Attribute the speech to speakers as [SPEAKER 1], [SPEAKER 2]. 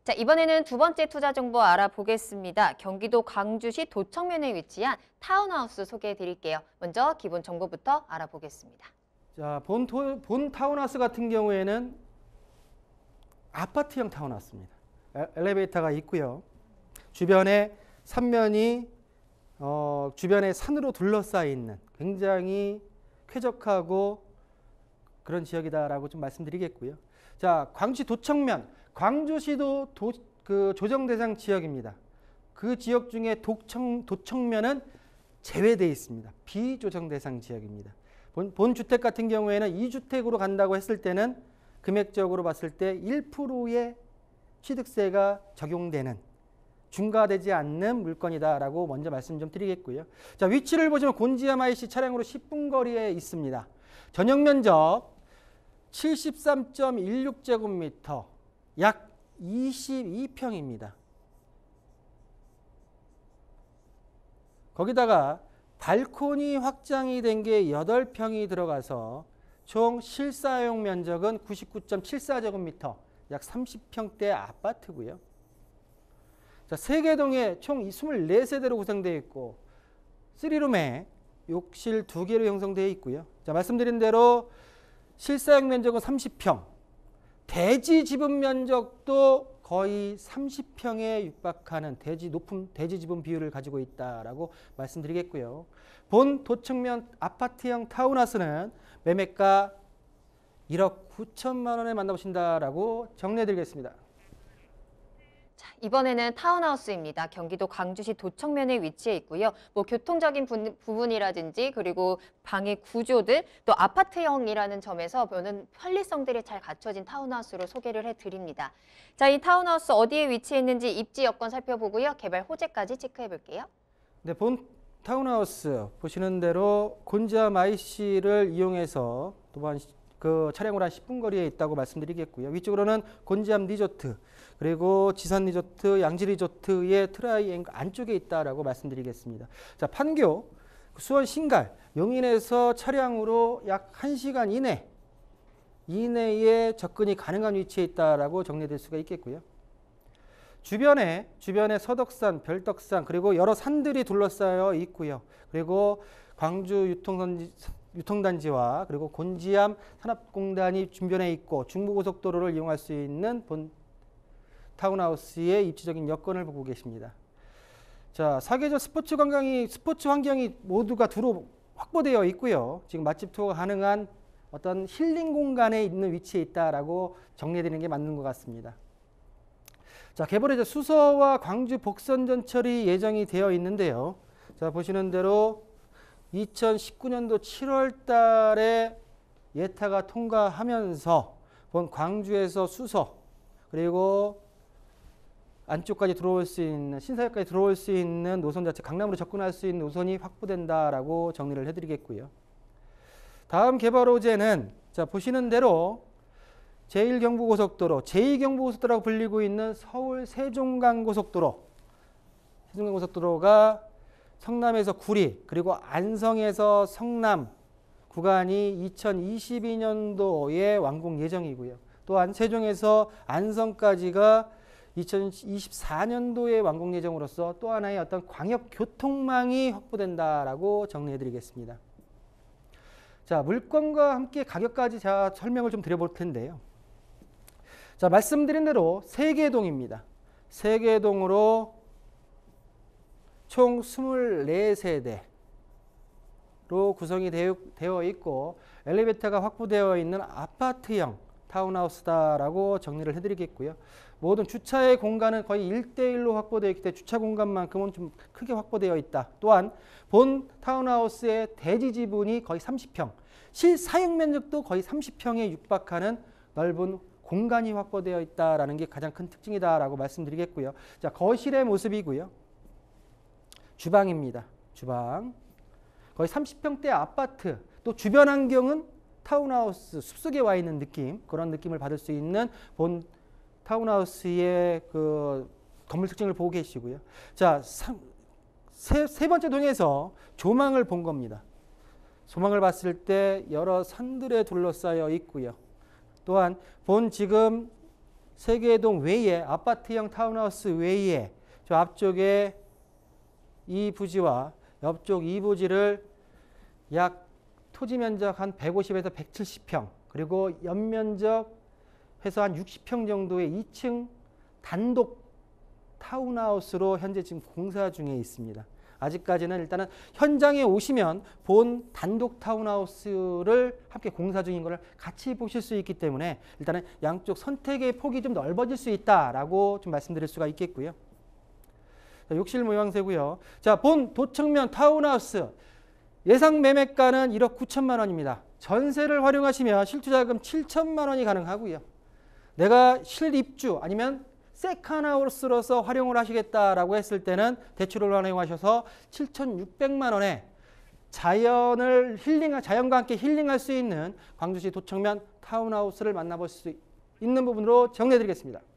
[SPEAKER 1] 자, 이번에는 두 번째 투자 정보 알아보겠습니다. 경기도 광주시 도청면에 위치한 타운하우스 소개해 드릴게요. 먼저 기본 정보부터 알아보겠습니다.
[SPEAKER 2] 자, 본 타운하우스 같은 경우에는 아파트형 타운하우스입니다. 엘리베이터가 있고요. 주변에 삼면이 주변에 산으로 둘러싸여 있는 굉장히 쾌적하고 그런 지역이다라고 좀 말씀드리겠고요. 자, 광주시 도청면, 광주시도 조정 대상 지역입니다. 그 지역 중에 도청면은 제외되어 있습니다. 비조정 대상 지역입니다. 본 주택 같은 경우에는 2주택으로 간다고 했을 때는 금액적으로 봤을 때 1%의 취득세가 적용되는 중과되지 않는 물건이다라고 먼저 말씀 좀 드리겠고요. 자, 위치를 보시면 곤지암 IC 차량으로 10분 거리에 있습니다. 전용 면적 73.16제곱미터, 약 22평입니다. 거기다가 발코니 확장이 된 게 8평이 들어가서 총 실사용 면적은 99.74제곱미터, 약 30평대 아파트고요. 자, 세개동에 총 24세대로 구성되어 있고 3룸에 욕실 2개로 형성되어 있고요. 자, 말씀드린 대로 실사용 면적은 30평, 대지 지분 면적도 거의 30평에 육박하는 높은 대지 지분 비율을 가지고 있다라고 말씀드리겠고요. 본 도청면 아파트형 타운하우스는 매매가 1억 9천만 원에 만나보신다라고 정리해드리겠습니다.
[SPEAKER 1] 자, 이번에는 타운하우스입니다. 경기도 광주시 도청면에 위치해 있고요. 교통적인 부분이라든지 그리고 방의 구조들 또 아파트형이라는 점에서 보는 편리성들이 잘 갖춰진 타운하우스로 소개를 해드립니다. 자, 이 타운하우스 어디에 위치해 있는지 입지 여건 살펴보고요. 개발 호재까지 체크해 볼게요.
[SPEAKER 2] 네, 본 타운하우스 보시는 대로 곤지암 IC를 이용해서 또한 그 차량으로 한 10분 거리에 있다고 말씀드리겠고요. 위쪽으로는 곤지암 리조트, 그리고 지산 리조트, 양지 리조트의 트라이앵글 안쪽에 있다라고 말씀드리겠습니다. 자, 판교, 수원 신갈, 용인에서 차량으로 약 1시간 이내에 접근이 가능한 위치에 있다라고 정리될 수가 있겠고요. 주변에 서덕산, 별덕산, 그리고 여러 산들이 둘러싸여 있고요. 그리고 광주 유통단지와 그리고 곤지암 산업공단이 주변에 있고 중부고속도로를 이용할 수 있는 본 타운하우스의 입지적인 여건을 보고 계십니다. 자, 사계절 스포츠 환경이 모두가 두루 확보되어 있고요. 지금 맛집 투어가 가능한 어떤 힐링 공간에 있는 위치에 있다라고 정리해드리는 게 맞는 것 같습니다. 자, 개발에 수서와 광주 복선전철이 예정이 되어 있는데요. 자, 보시는 대로 2019년도 7월 달에 예타가 통과하면서 본 광주에서 수서 그리고 안쪽까지 들어올 수 있는 신사역까지 들어올 수 있는 노선 자체 강남으로 접근할 수 있는 노선이 확보된다라고 정리를 해드리겠고요. 다음 개발 호재는 자, 보시는 대로 제1경부고속도로, 제2경부고속도로라고 불리고 있는 서울 세종간고속도로가 성남에서 구리 그리고 안성에서 성남 구간이 2022년도에 완공 예정이고요. 또한 세종에서 안성까지가 2024년도에 완공 예정으로서 또 하나의 어떤 광역 교통망이 확보된다라고 정리해드리겠습니다. 자, 물건과 함께 가격까지 제가 설명을 좀 드려볼 텐데요. 자, 말씀드린 대로 세개동입니다. 세개동으로 총 24세대로 구성이 되어 있고 엘리베이터가 확보되어 있는 아파트형 타운하우스다라고 정리를 해드리겠고요. 모든 주차의 공간은 거의 1대1로 확보되어 있기 때문에 주차 공간만큼은 좀 크게 확보되어 있다. 또한 본 타운하우스의 대지 지분이 거의 30평, 실사용 면적도 거의 30평에 육박하는 넓은 공간이 확보되어 있다라는 게 가장 큰 특징이다라고 말씀드리겠고요. 자, 거실의 모습이고요. 주방입니다. 주방. 거의 30평대 아파트. 또 주변 환경은 타운하우스 숲속에 와 있는 느낌, 그런 느낌을 받을 수 있는 본 타운하우스의 그 건물 특징을 보고 계시고요. 자, 세 번째 동에서 조망을 본 겁니다. 조망을 봤을 때 여러 산들에 둘러싸여 있고요. 또한 본 지금 세계동 외에 아파트형 타운하우스 외에 저 앞쪽에 이 부지와 옆쪽 이 부지를 약 토지 면적 한 150에서 170평 그리고 연면적 해서 한 60평 정도의 2층 단독 타운하우스로 현재 지금 공사 중에 있습니다. 아직까지는 일단은 현장에 오시면 본 단독 타운하우스를 함께 공사 중인 것을 같이 보실 수 있기 때문에 일단은 양쪽 선택의 폭이 좀 넓어질 수 있다라고 좀 말씀드릴 수가 있겠고요. 자, 욕실 모양새고요. 자, 본 도청면 타운하우스 예상 매매가는 1억 9천만 원입니다. 전세를 활용하시면 실투자금 7천만 원이 가능하고요. 내가 실입주 아니면 세컨하우스로서 활용을 하시겠다라고 했을 때는 대출을 활용하셔서 7,600만 원에 자연과 함께 힐링할 수 있는 광주시 도청면 타운하우스를 만나볼 수 있는 부분으로 정리해 드리겠습니다.